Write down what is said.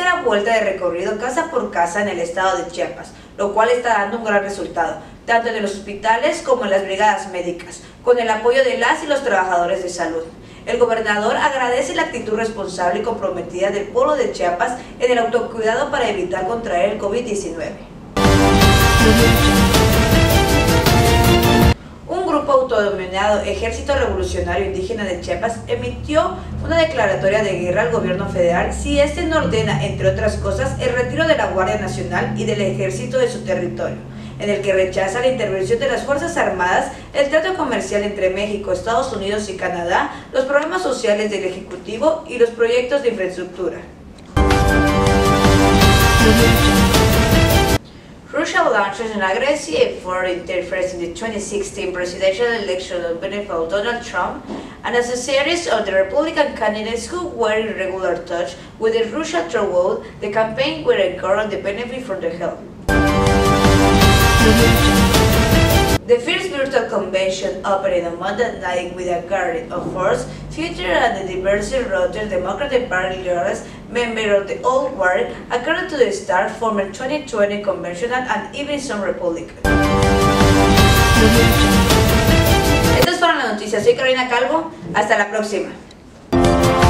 tercera vuelta de recorrido casa por casa en el estado de Chiapas, lo cual está dando un gran resultado, tanto en los hospitales como en las brigadas médicas, con el apoyo de las y los trabajadores de salud. El gobernador agradece la actitud responsable y comprometida del pueblo de Chiapas en el autocuidado para evitar contraer el COVID-19. Un grupo autodenominado Ejército Revolucionario Indígena de Chiapas emitió una declaratoria de guerra al gobierno federal si este no ordena, entre otras cosas, el retiro de la Guardia Nacional y del Ejército de su territorio, en el que rechaza la intervención de las Fuerzas Armadas, el trato comercial entre México, Estados Unidos y Canadá, los programas sociales del Ejecutivo y los proyectos de infraestructura. Russia launches an aggressive foreign interference in the 2016 presidential election on behalf of Donald Trump and as a series of the Republican candidates who were in regular touch with the Russian throughout the campaign were encouraged the benefit from the help. The first virtual convention opened on Monday night with a guard of force featured and the diverse router Democratic Party leaders, member of the Old Guard, according to the Star, former 2020 conventional and even some Republicans. Estas fueron las noticias. Soy Carolina Calvo. Hasta la próxima.